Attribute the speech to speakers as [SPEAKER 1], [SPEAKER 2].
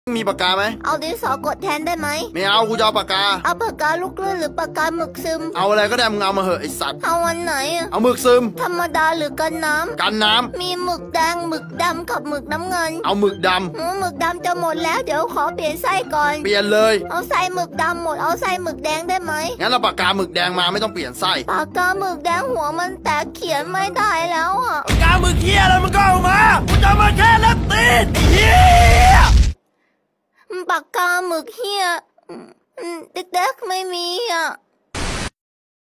[SPEAKER 1] มีปากกาไหม
[SPEAKER 2] เอาดินสอกดแทนได้ไหม
[SPEAKER 1] ไม่เอากูจะเอาปากกา
[SPEAKER 2] เอาปากกาลูกเลื่อนหรือปากกาหมึกซึม
[SPEAKER 1] เอาอะไรก็ได้มึงเอามาเหอะไอสัตว์
[SPEAKER 2] เอาวันไหน
[SPEAKER 1] เอาหมึกซึม
[SPEAKER 2] ธรรมดาหรือกันน้ำ
[SPEAKER 1] กันน้ำ
[SPEAKER 2] มีหมึกแดงหมึกดำกับหมึกน้ำเงิน
[SPEAKER 1] เอาหมึกด
[SPEAKER 2] ำหมึกดำจะหมดแล้วเดี๋ยวขอเปลี่ยนไส้ก่อน
[SPEAKER 1] เปลี่ยนเลย
[SPEAKER 2] เอาไส้หมึกดำหมดเอาไส้หมึกแดงได้ไหม
[SPEAKER 1] งั้นเราปากกาหมึกแดงมาไม่ต้องเปลี่ยนไส้
[SPEAKER 2] ปากกาหมึกแดงหัวมันแตกเขียนไม่ได้แล้วอ่ะ
[SPEAKER 1] ปากกาหมึกเหี้ยอะไรมันก็เอามากูจะมาแค่เล็บตีนเหี้ย
[SPEAKER 2] ปากกาหมึกเหี้ยเด็กๆไม่มีอ่ะ